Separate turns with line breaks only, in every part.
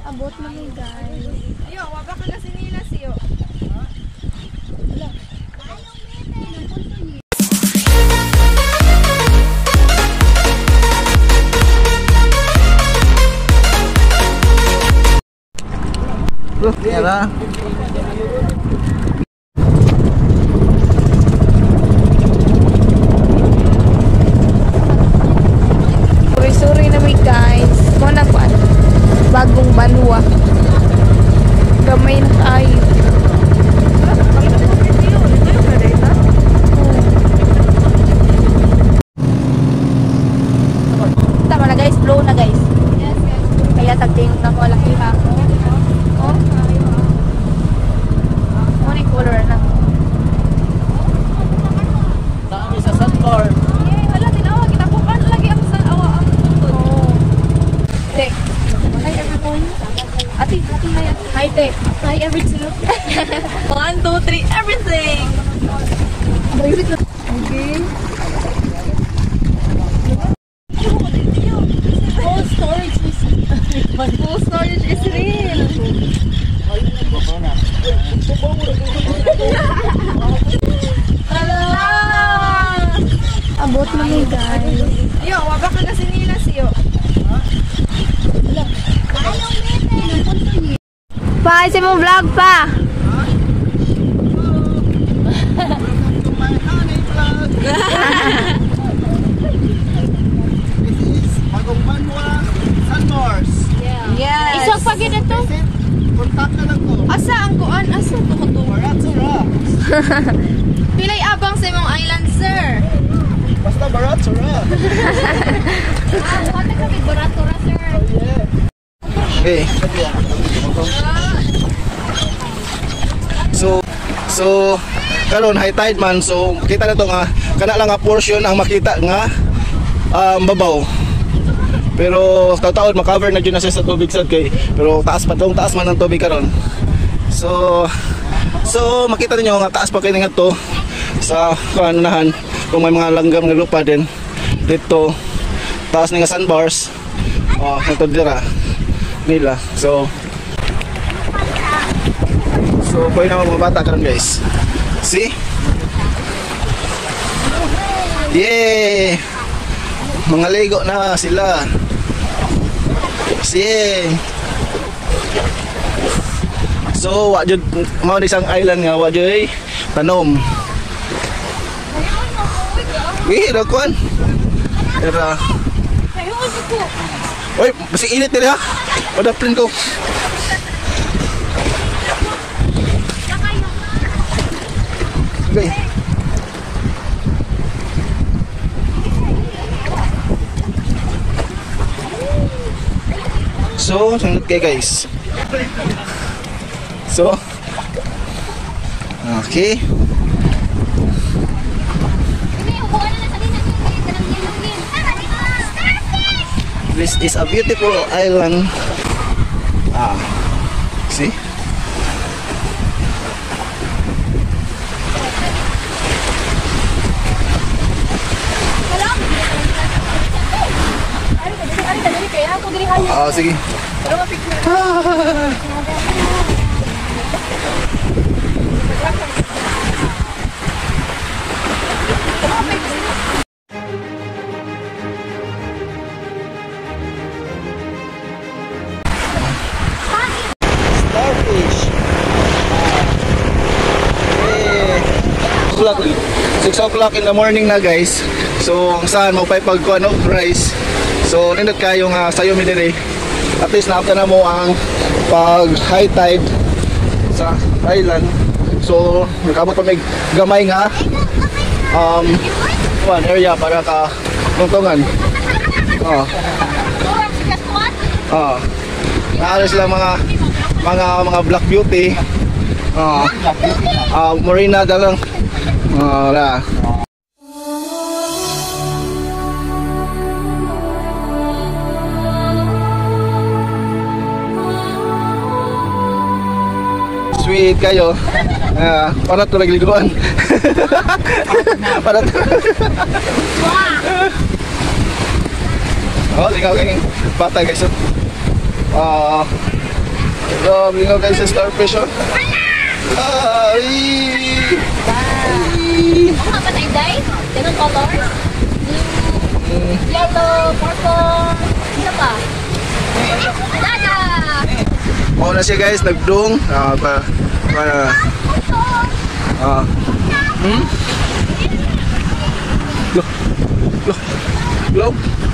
Abot na mo guys.
Yo, wabak na sinila siyo.
Tara.
Suri-suri na may guys. Muna ko bagong banwa. Gamay na tayo. Tama na guys, blow na guys. Kaya tagting na ko laki ha. Oh. Ano yung color na?
Dami sa sandbar.
Wala tinawa kita bukan lagi ang sa awa ang tungkol.
Oh. Tech. Hi everyone. Ati na yan. Hi Tech. Hi everything.
1, 2, 3, everything.
Okay. Full storage is
Full storage is real.
abot na mo guys.
Yo, wabak na sinila siyo.
Pa, isa mo vlog pa.
Bagong Banwa Sandbars.
Yes.
Isang pagin na to.
Kontak na lang ko.
Asa ang kuan? Asa to ko to?
Barat Sura.
Pilay abang sa imong island, sir.
Basta Barat Sura.
Kontak kami baratura, sir.
Okay. So karon high tide man, so kita na to nga kana lang nga portion ang makita nga babaw. Pero taon ma-cover na dyan na siya sa tubig sad kay, pero taas man ang tubig karon. So makita niyo nga taas pa kay nga to sa kanunahan kung may mga langgam nga lupa din dito. Taas na nga sandbars. Ito dira nila. So pwede naman mga bata karon guys. See? Yeah! Mga ligo na sila. See? So, wajud mao isang island nga wajud tanom. Ira kuan. Ira. Oy, masih init diri ha. Pada print ko. Okay. So, sunod kayo guys. So, okay. This is a beautiful island. See? Sige. Starfish. 6 o'clock in the morning na guys. So, ang saan mo pa pagkuhan of rice. So, nindot kayong sayo mi dire. At least naapta na mo ang pag high tide sa island. So, nakamot pa may gamay nga one area para ka tungtungan. Naano sila mga black beauty. Marina dalang. Wala. Sweet kayo. Para to nagliguan. Para to. Ikaw kayong bata guys. Lingaw guys sa starfish oh. Ay!
Ano ba na day? Ganun color? Yellow, purple, ano pa? Dada!
Oo na siya guys, nagdung. Glow.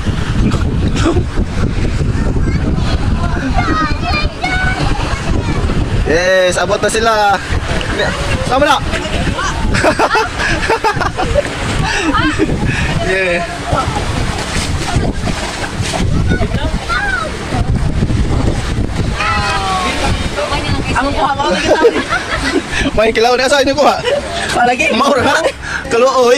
Yes, abot na sila. Sama na. Yeah.
Ang kuha mo
May kilaw na sa inyo ko ha.
palagi.
Maura na. Kaluoy.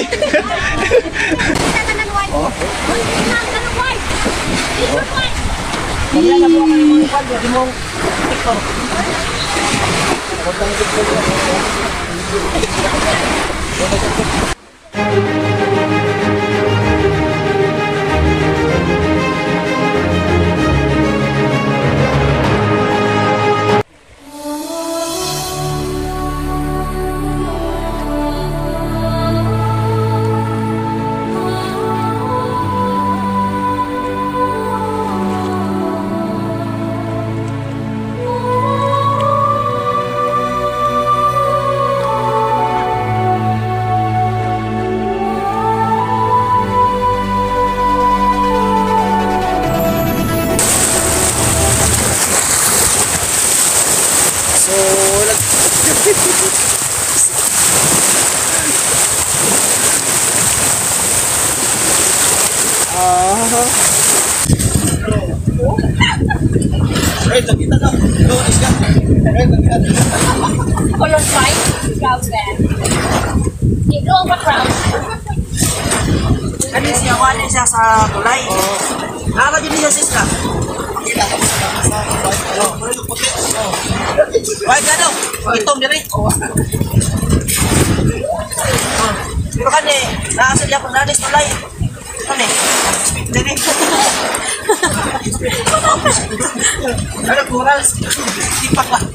Maglalabo ka ng mga kwad, di mo TikTok.
Color white, brown band. Ito ang background.
Kani siya, wala siya sa kulay. Apa din siya siska? Why gano? Itong diri. Pero kani, nasa siya kung nanis kulay. Kani? Diri. Ano kural? Ipak ka.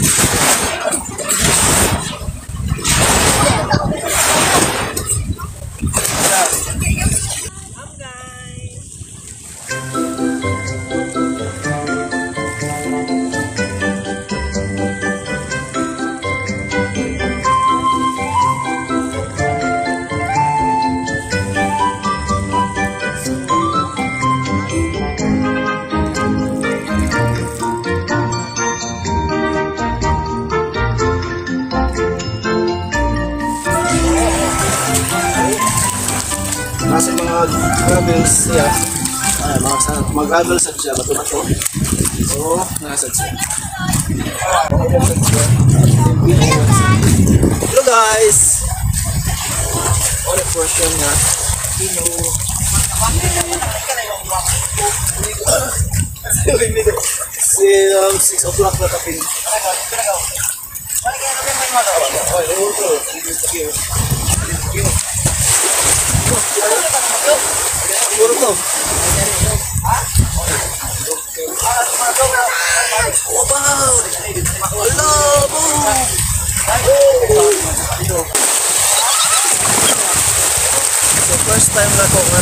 Nasa mga gravels siya. Ay, mga gravels siya, bato-bato. So, nasa siya. Hello guys! All portion nga. Kino. Si 6 o'clock na tapin. Puro to. So first time na ko nga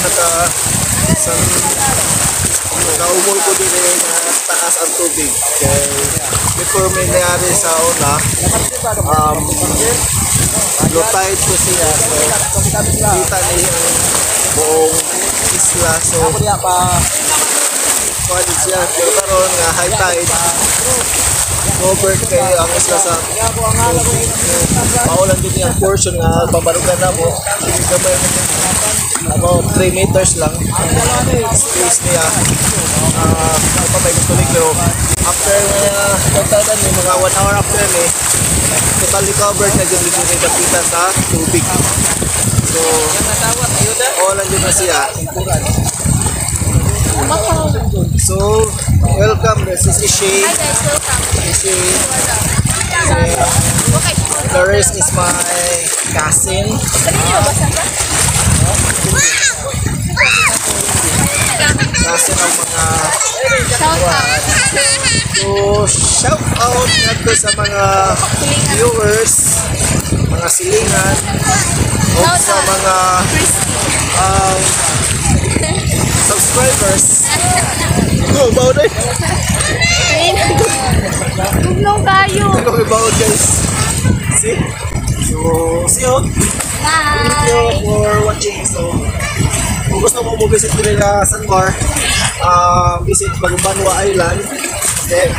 nakaumol ko din na taas ang tubig. Okay. Before may nangyari sa una, low tide ko siya. So kita niya ang buong isla. So kuha siya. Pero karon nga high tide, covered kayo ang isla sa maulan din yung portion nga pambarugan na mo. Gamay about 3 meters lang space niya. May tuloy pero after pagtadan ni mga 1 hour after ni totally covered na dyan dito rin kapita sa tubig. So all dyan na siya. So welcome, this is Ishi.
Hi guys, welcome.
Ishi. The rest is my cousin.
Sabi niyo ba saan ba?
Nasa ng mga
Shout out.
so shout out nato sa mga viewers, mga silingan, o
Shout
sa
out.
mga
Christy.
um, subscribers.
Go, bawod eh.
Huwag kayo.
Ano about guys? See? So, see you. Thank you
Bye.
for watching. So, kung gusto mo visit ko nila Sanmar, visit Bagumbanwa Island. Then,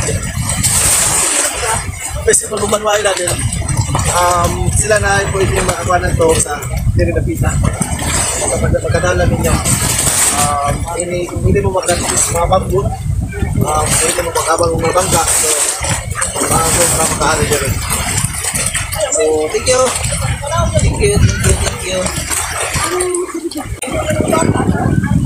visit Bagumbanwa Island. Then, sila na pwede makakuha na to sa Diri na Pita. Magkadala ninyo. Kung hindi mo mag-practice mga bamboo, pwede mo magkabang mga bangka. So, makakaano dyan rin. So, thank you. Thank you.